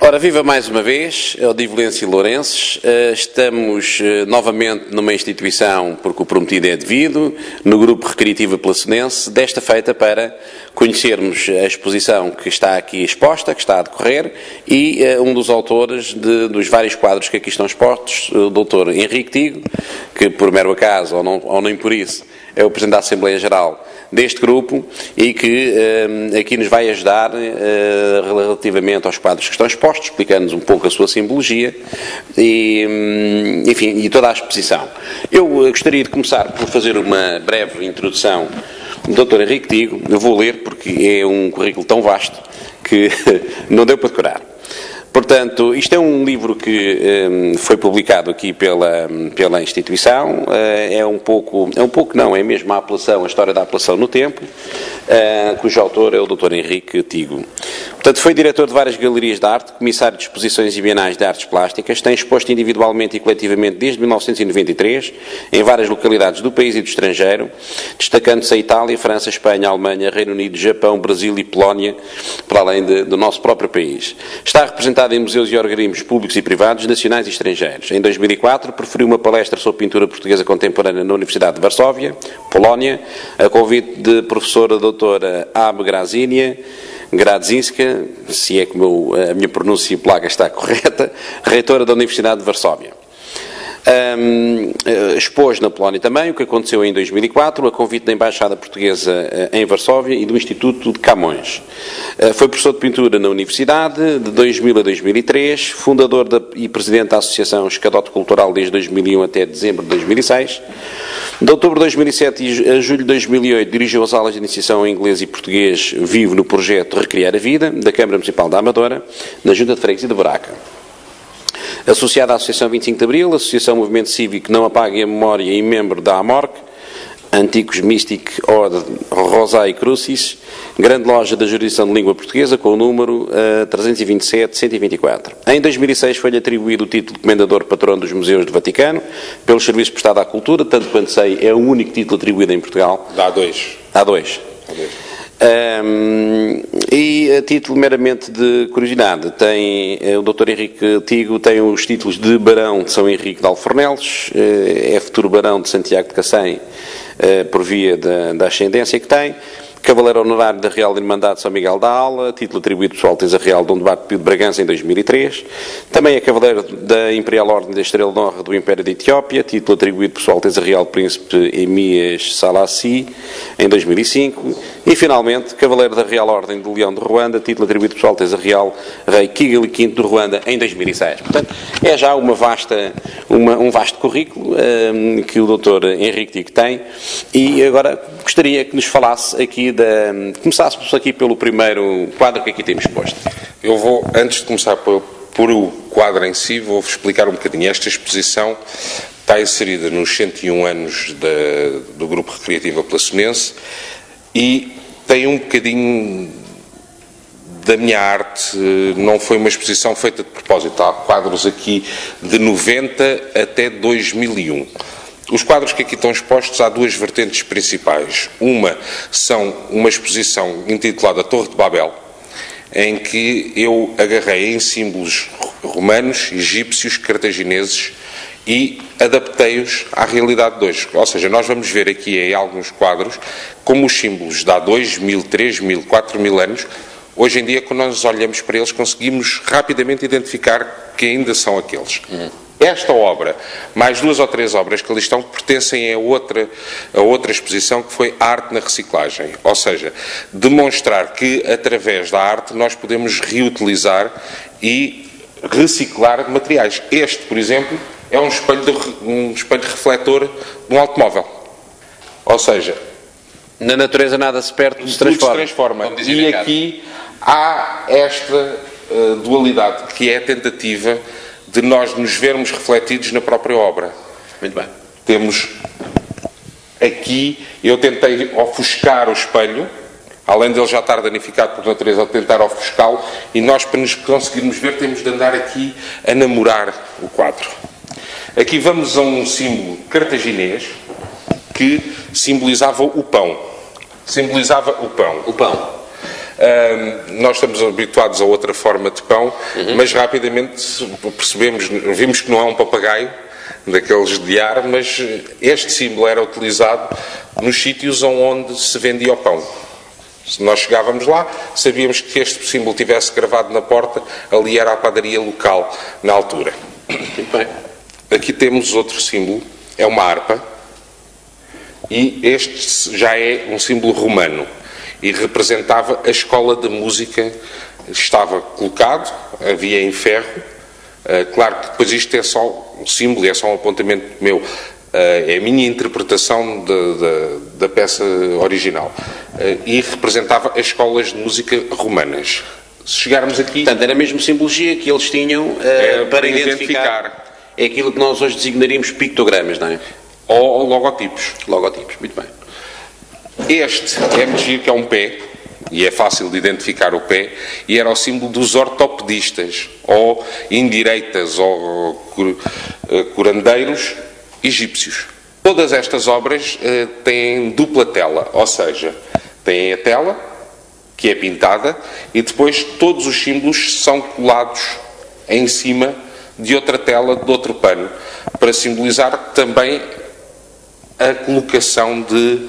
Ora, viva mais uma vez, Odivelenses e Lourenços. Estamos novamente numa instituição, porque o prometido é devido, no Grupo Recreativo Placenense, desta feita para conhecermos a exposição que está aqui exposta, que está a decorrer, e um dos autores dos vários quadros que aqui estão expostos, o Dr. Henrique Tigo, que por mero acaso, ou nem por isso, é o Presidente da Assembleia Geral deste grupo e que aqui nos vai ajudar relativamente aos quadros que estão expostos, explicando-nos um pouco a sua simbologia e, enfim, e toda a exposição. Eu gostaria de começar por fazer uma breve introdução do Dr. Henrique Tigo. Eu vou ler porque é um currículo tão vasto que não deu para decorar. Portanto, isto é um livro que foi publicado aqui pela instituição, é mesmo a apelação, a história da apelação no tempo, cujo autor é o Dr. Henrique Tigo. Portanto, foi diretor de várias galerias de arte, comissário de exposições e bienais de artes plásticas, tem exposto individualmente e coletivamente desde 1993 em várias localidades do país e do estrangeiro, destacando-se a Itália, França, Espanha, Alemanha, Reino Unido, Japão, Brasil e Polónia, para além do nosso próprio país. Está representado em museus e organismos públicos e privados, nacionais e estrangeiros. Em 2004, preferiu uma palestra sobre pintura portuguesa contemporânea na Universidade de Varsóvia, Polónia, a convite de professora doutora Abe Gradzinska, se é que a minha pronúncia e placa está correta, reitora da Universidade de Varsóvia. Expôs na Polónia também, o que aconteceu em 2004, a convite da Embaixada Portuguesa em Varsóvia e do Instituto de Camões. Foi professor de pintura na Universidade, de 2000 a 2003, fundador e presidente da Associação Escadote Cultural desde 2001 até dezembro de 2006. De outubro de 2007 a julho de 2008 dirigiu as aulas de iniciação em inglês e português vivo no projeto Recriar a Vida, da Câmara Municipal da Amadora, na Junta de Freguesia de Buraca. Associado à Associação 25 de Abril, Associação Movimento Cívico Não Apague a Memória e membro da AMORC, Antigos Mystic Ode Rosae Crucis, grande loja da jurisdição de língua portuguesa com o número 327-124. Em 2006 foi-lhe atribuído o título de Comendador Patrono dos Museus do Vaticano, pelo serviço prestado à cultura, tanto quanto sei é o único título atribuído em Portugal. Há dois. E a título meramente de curiosidade, o Dr. Henrique Tigo tem os títulos de Barão de São Henrique de Alfornelos, é futuro Barão de Santiago de Cacém, por via da ascendência que tem, Cavaleiro Honorário da Real Irmandade de São Miguel da Aula, título atribuído por Sua Alteza Real Dom Duarte Pio de Bragança em 2003. Também é Cavaleiro da Imperial Ordem da Estrela de Honra do Império da Etiópia, título atribuído por Sua Alteza Real Príncipe Emias Salassi em 2005. E, finalmente, Cavaleiro da Real Ordem do Leão de Ruanda, título atribuído por Sua Alteza Real Rei Kigali V de Ruanda em 2006. Portanto, é já um vasto currículo que o Dr. Henrique Tigo tem. E agora gostaria que nos falasse aqui começássemos aqui pelo primeiro quadro que aqui temos exposto. Eu vou, antes de começar por o quadro em si, vou explicar um bocadinho. Esta exposição está inserida nos 101 anos do Grupo Recreativo Placenense e tem um bocadinho da minha arte, não foi uma exposição feita de propósito. Há quadros aqui de 90 até 2001. Os quadros que aqui estão expostos, há duas vertentes principais. Uma são uma exposição intitulada Torre de Babel, em que eu agarrei em símbolos romanos, egípcios, cartagineses e adaptei-os à realidade de hoje. Ou seja, nós vamos ver aqui em alguns quadros como os símbolos de há 2.000, 3.000, 4.000 anos, hoje em dia, quando nós olhamos para eles, conseguimos rapidamente identificar que ainda são aqueles. Esta obra, mais duas ou três obras que ali estão, pertencem a outra exposição que foi Arte na Reciclagem. Ou seja, demonstrar que através da arte nós podemos reutilizar e reciclar materiais. Este, por exemplo, é um espelho refletor de um automóvel. Ou seja, na natureza nada se perde, tudo se transforma. E aqui há esta dualidade, que é a tentativa de nós nos vermos refletidos na própria obra. Muito bem. Temos aqui, eu tentei ofuscar o espelho, além de ele já estar danificado por natureza, eu tentar ofuscá-lo, e nós, para nos conseguirmos ver, temos de andar aqui a namorar o quadro. Aqui vamos a um símbolo cartaginês que simbolizava o pão. O pão. Nós estamos habituados a outra forma de pão, mas rapidamente vimos que não é um papagaio daqueles de ar, mas este símbolo era utilizado nos sítios onde se vendia o pão. Se nós chegávamos lá, sabíamos que este símbolo tivesse gravado na porta, ali era a padaria local na altura. Muito bem. Aqui temos outro símbolo, é uma harpa, e este já é um símbolo romano e representava a escola de música. Estava colocado, havia em ferro. Claro que depois isto é só um símbolo, é só um apontamento meu. É a minha interpretação da peça original. E representava as escolas de música romanas. Se chegarmos aqui... Portanto, era mesmo simbologia que eles tinham para identificar. É aquilo que nós hoje designaríamos pictogramas, não é? Ou logotipos. Logotipos, muito bem. Este é muito giro, que é um pé, e é fácil de identificar o pé, e era o símbolo dos ortopedistas, ou indireitas, ou curandeiros egípcios. Todas estas obras têm dupla tela, ou seja, têm a tela, que é pintada, e depois todos os símbolos são colados em cima de outra tela, de outro pano, para simbolizar também a colocação de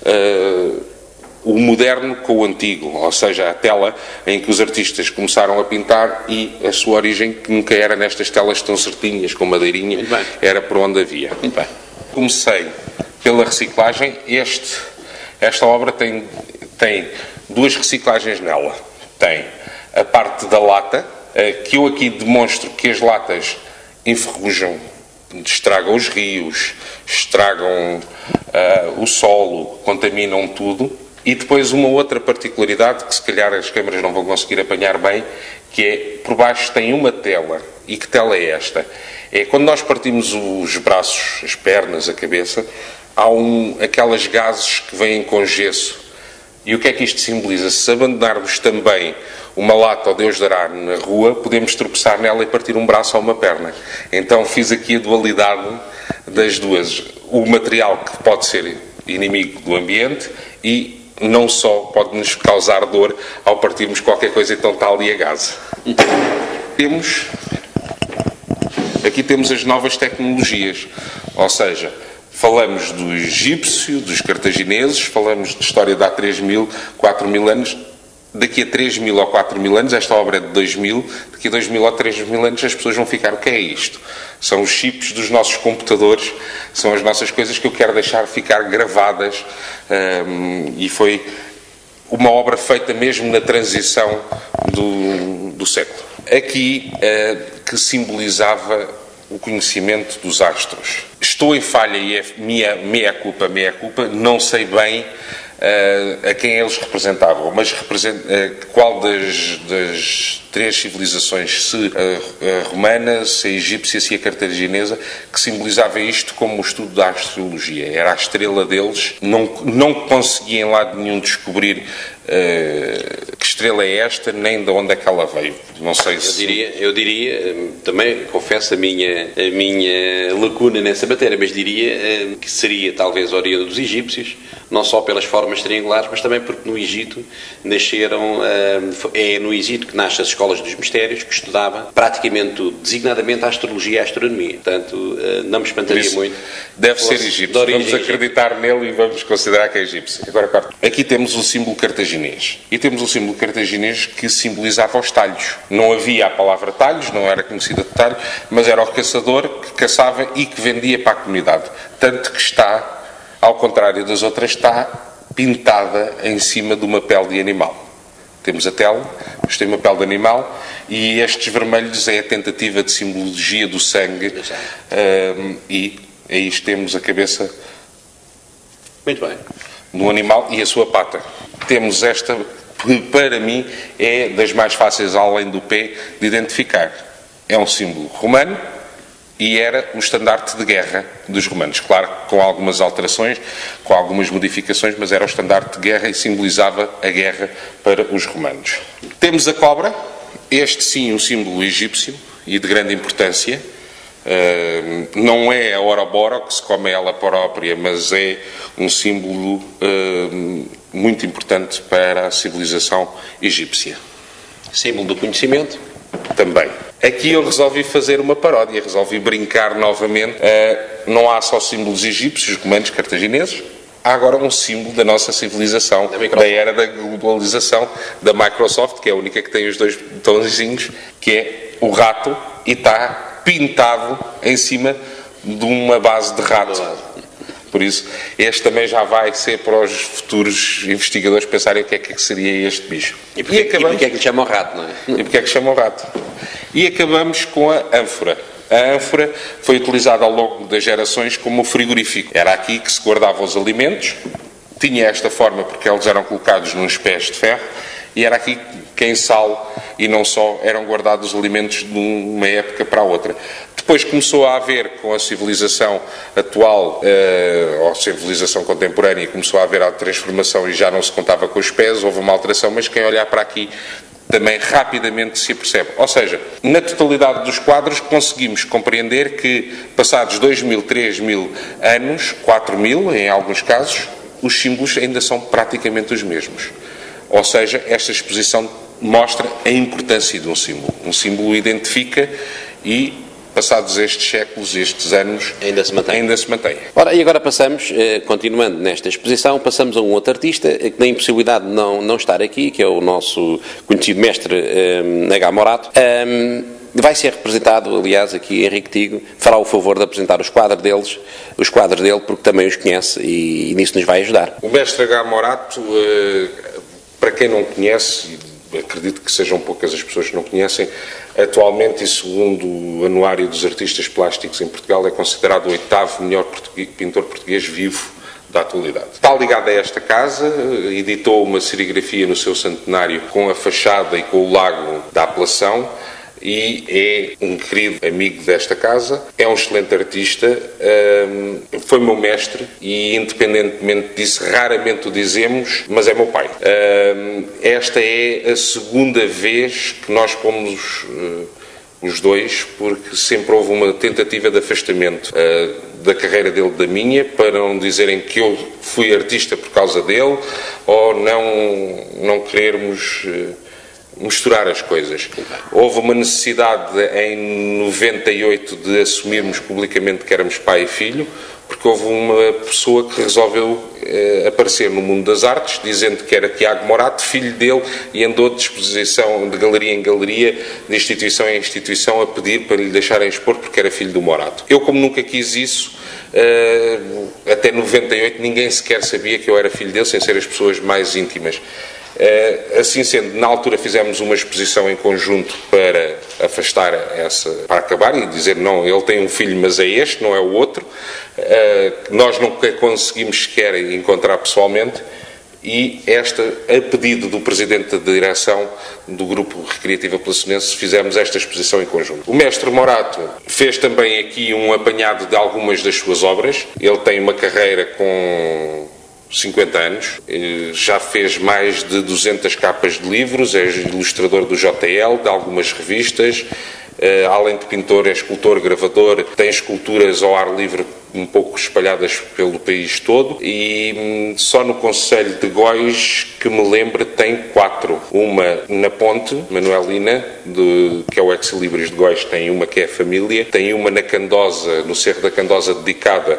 o moderno com o antigo, ou seja, a tela em que os artistas começaram a pintar e a sua origem, que nunca era nestas telas tão certinhas, com madeirinha, era por onde havia. Muito bem. Comecei pela reciclagem. Esta obra tem duas reciclagens nela. Tem a parte da lata, que eu aqui demonstro que as latas enferrujam, estragam os rios, estragam o solo, contaminam tudo. E depois uma outra particularidade, que se calhar as câmaras não vão conseguir apanhar bem, que é, por baixo tem uma tela. E que tela é esta? É quando nós partimos os braços, as pernas, a cabeça, há aquelas gases que vêm com gesso. E o que é que isto simboliza? Se abandonarmos também uma lata ao Deus dará na rua, podemos tropeçar nela e partir um braço ou uma perna. Então fiz aqui a dualidade das duas. O material que pode ser inimigo do ambiente e não só pode nos causar dor ao partirmos qualquer coisa, então está ali a gás. Aqui temos as novas tecnologias, ou seja, falamos do egípcio, dos cartagineses, falamos de história de há 3.000, 4.000 anos. Daqui a 3.000 ou 4.000 anos, esta obra é de 2.000, daqui a 2.000 ou 3.000 anos as pessoas vão ficar, o que é isto? São os chips dos nossos computadores, são as nossas coisas que eu quero deixar ficar gravadas, e foi uma obra feita mesmo na transição do século. Aqui, que simbolizava o conhecimento dos astros. Estou em falha e é meia culpa, não sei bem a quem eles representavam, mas qual das três civilizações, se a romana, se a egípcia, se a cartaginesa, que simbolizava isto como o estudo da astrologia. Era a estrela deles, não conseguiam em lado nenhum descobrir que estrela é esta, nem de onde é que ela veio. Não sei eu diria, também confesso a minha lacuna nessa matéria, mas diria que seria talvez a origem dos egípcios, não só pelas formas triangulares, mas também porque no Egito nasceram, é no Egito que nascem as escolas dos mistérios, que estudava praticamente tudo, designadamente a astrologia e a astronomia. Portanto, não me espantaria muito. Deve ser egípcio. Vamos acreditar nele e vamos considerar que é egípcio. Agora, aqui temos o símbolo cartaginês. E temos o símbolo cartaginês que simbolizava os talhos. Não havia a palavra talhos, não era conhecida de talho, mas era o caçador que caçava e que vendia para a comunidade. Tanto que está, ao contrário das outras, está pintada em cima de uma pele de animal. Temos a tela, mas tem uma pele de animal, e estes vermelhos é a tentativa de simbologia do sangue, e aí temos a cabeça muito bem no animal e a sua pata. Temos esta, que para mim é das mais fáceis, além do pé, de identificar. É um símbolo romano e era o estandarte de guerra dos romanos. Claro, com algumas alterações, com algumas modificações, mas era o estandarte de guerra e simbolizava a guerra para os romanos. Temos a cobra, este sim um símbolo egípcio e de grande importância. Não é a Ouroboros, que se come ela própria, mas é um símbolo muito importante para a civilização egípcia. Símbolo do conhecimento. Também. Aqui eu resolvi fazer uma paródia, resolvi brincar novamente. Não há só símbolos egípcios, romanos, cartagineses. Há agora um símbolo da nossa civilização, da era da globalização, da Microsoft, que é a única que tem os dois botõezinhos, que é o rato, e está pintado em cima de uma base de rato. Por isso, este também já vai ser para os futuros investigadores pensarem o que é que seria este bicho. E porque é que lhe chamam rato, não é? E porque é que chamam rato. E acabamos com a ânfora. A ânfora foi utilizada ao longo das gerações como frigorífico. Era aqui que se guardavam os alimentos, tinha esta forma porque eles eram colocados nos pés de ferro, e era aqui que em sal e não só eram guardados os alimentos de uma época para a outra. Depois começou a haver, com a civilização atual, ou a civilização contemporânea, começou a haver a transformação e já não se contava com os pés, houve uma alteração, mas quem olhar para aqui também rapidamente se apercebe. Ou seja, na totalidade dos quadros conseguimos compreender que, passados 2.000, 3.000 anos, 4.000 em alguns casos, os símbolos ainda são praticamente os mesmos. Ou seja, esta exposição mostra a importância de um símbolo. Um símbolo identifica e, passados estes séculos, estes anos, ainda se mantém. Ora, e agora passamos, continuando nesta exposição, passamos a um outro artista que tem a impossibilidade de não estar aqui, que é o nosso conhecido mestre H. Morato. Vai ser representado, aliás, aqui Henrique Tigo fará o favor de apresentar os quadros dele, porque também os conhece e nisso nos vai ajudar. O mestre H. Morato, para quem não conhece, acredito que sejam poucas as pessoas que não conhecem, atualmente, e segundo o Anuário dos Artistas Plásticos em Portugal, é considerado o 8º melhor pintor português vivo da atualidade. Está ligado a esta casa, editou uma serigrafia no seu centenário com a fachada e com o lago da apelação, e é um querido amigo desta casa, é um excelente artista, foi meu mestre e, independentemente disso, raramente o dizemos, mas é meu pai. Esta é a segunda vez que nós pomos os dois, porque sempre houve uma tentativa de afastamento da carreira dele da minha, para não dizerem que eu fui artista por causa dele, ou não querermos misturar as coisas. Houve uma necessidade em 98 de assumirmos publicamente que éramos pai e filho, porque houve uma pessoa que resolveu aparecer no mundo das artes, dizendo que era Tiago Morato, filho dele, e andou de exposição, de galeria em galeria, de instituição em instituição, a pedir para lhe deixarem expor porque era filho do Morato. Eu, como nunca quis isso, até 98 ninguém sequer sabia que eu era filho dele, sem ser as pessoas mais íntimas. Assim sendo, na altura fizemos uma exposição em conjunto para afastar para acabar e dizer não, ele tem um filho, mas é este, não é o outro. Nós nunca conseguimos sequer encontrar pessoalmente, e a pedido do presidente da direção do Grupo Recreativa Placenense, fizemos esta exposição em conjunto. O mestre Morato fez também aqui um apanhado de algumas das suas obras. Ele tem uma carreira com 50 anos, já fez mais de 200 capas de livros, é ilustrador do JL, de algumas revistas, além de pintor, é escultor, gravador, tem esculturas ao ar livre um pouco espalhadas pelo país todo, e só no concelho de Góis, que me lembro, tem 4. Uma na Ponte, Manuelina, que é o Ex-Libris de Góis, tem uma que é a Família, tem uma na Candosa, no Cerro da Candosa, dedicada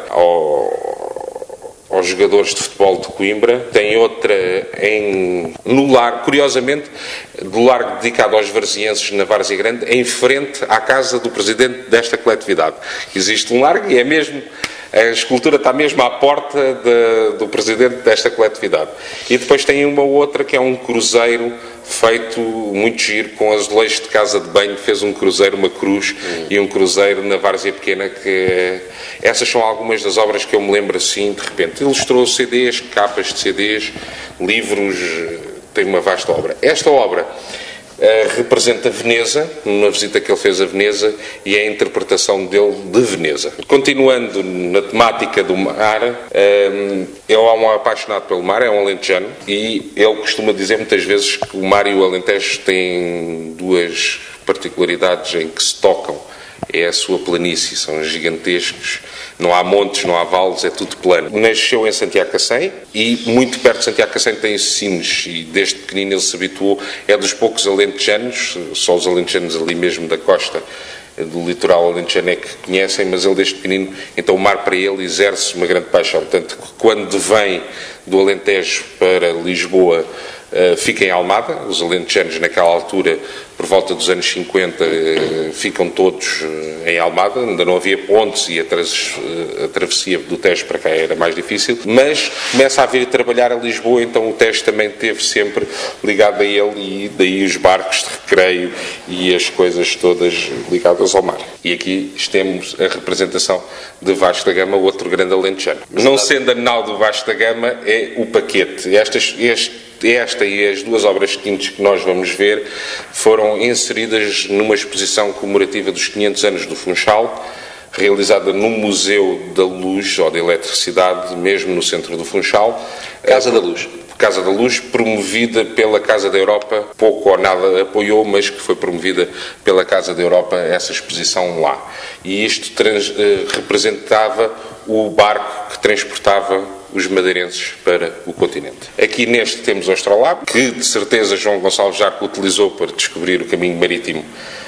aos jogadores de futebol de Coimbra, tem outra no Largo, curiosamente, do Largo dedicado aos varzienses na Várzea Grande, em frente à casa do presidente desta coletividade. Existe um largo e a escultura está mesmo à porta do presidente desta coletividade. E depois tem uma outra que é um cruzeiro feito muito giro, com azulejos de casa de banho, fez um cruzeiro, uma cruz e um cruzeiro na Várzea Pequena, essas são algumas das obras que eu me lembro assim, de repente. Ilustrou CDs, capas de CDs, livros, tem uma vasta obra. Esta obra representa Veneza, numa visita que ele fez a Veneza, e é a interpretação dele de Veneza. Continuando na temática do mar, ele é um apaixonado pelo mar, é um alentejano, e ele costuma dizer muitas vezes que o mar e o Alentejo têm duas particularidades em que se tocam. É a sua planície, são gigantescos, Não há montes, não há vales, é tudo plano. Nasceu em Santiago Cacém e muito perto de Santiago Cacém tem Sines e desde pequenino ele se habituou. É dos poucos alentejanos, só os alentejanos ali mesmo da costa do litoral alentejano é que conhecem, mas ele desde pequenino, então o mar para ele exerce uma grande paixão. Tanto que quando vem do Alentejo para Lisboa, fica em Almada. Os alentejanos naquela altura, por volta dos anos 50, ficam todos em Almada. Ainda não havia pontes e a travessia do Tejo para cá era mais difícil, mas começa a vir trabalhar a Lisboa, então o Tejo também esteve sempre ligado a ele e daí os barcos de recreio e as coisas todas ligadas ao mar. E aqui temos a representação de Vasco da Gama, outro grande alentejano. Não sendo a nau do Vasco da Gama, é o Paquete. Esta e as duas obras seguintes que nós vamos ver foram inseridas numa exposição comemorativa dos 500 anos do Funchal, realizada no Museu da Luz, ou da Eletricidade, mesmo no centro do Funchal. Casa da Luz. Casa da Luz, promovida pela Casa da Europa, pouco ou nada apoiou, mas que foi promovida pela Casa da Europa essa exposição lá. E isto representava o barco que transportava os madeirenses para o continente. Aqui neste temos o Astrolabe, que de certeza João Gonçalves Jarco utilizou para descobrir o caminho marítimo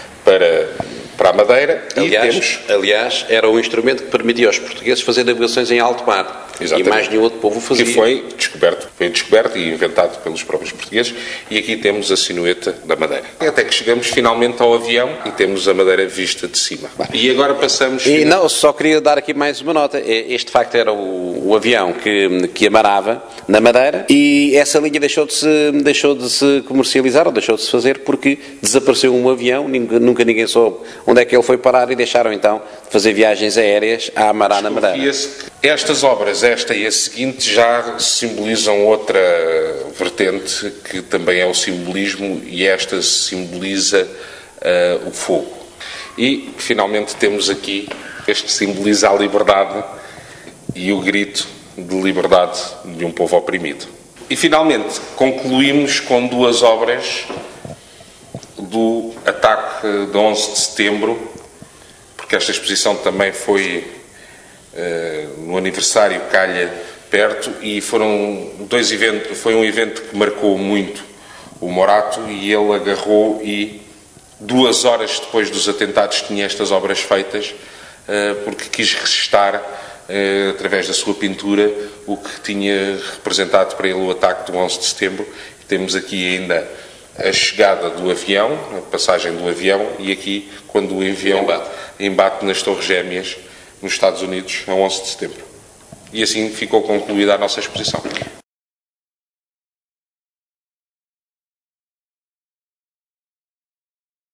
para a Madeira. Aliás, era um instrumento que permitia aos portugueses fazer navegações em alto mar. Exatamente. E mais nenhum outro povo fazia. Que foi descoberto e inventado pelos próprios portugueses. E aqui temos a sinueta da Madeira. Até que chegamos finalmente ao avião e temos a Madeira vista de cima. E agora passamos... E não, só queria dar aqui mais uma nota. Este, de facto, era o avião que amarava na Madeira e essa linha deixou de se comercializar ou deixou de se fazer porque desapareceu um avião, nunca ninguém soube onde é que ele foi parar e deixaram então de fazer viagens aéreas a amarar na Madeira. Estas obras, esta e a seguinte, já simbolizam outra vertente que também é o simbolismo e esta simboliza o fogo. E finalmente temos aqui, este simboliza a liberdade e o grito de liberdade de um povo oprimido. E finalmente concluímos com duas obras do ataque de 11 de setembro, porque esta exposição também foi no aniversário calha perto e foram dois eventos, foi um evento que marcou muito o Morato e ele agarrou e 2 horas depois dos atentados tinha estas obras feitas porque quis resistar através da sua pintura o que tinha representado para ele o ataque do 11 de setembro. Temos aqui ainda a chegada do avião, a passagem do avião e aqui quando o avião embate nas Torres Gêmeas nos Estados Unidos a 11 de setembro. E assim ficou concluída a nossa exposição.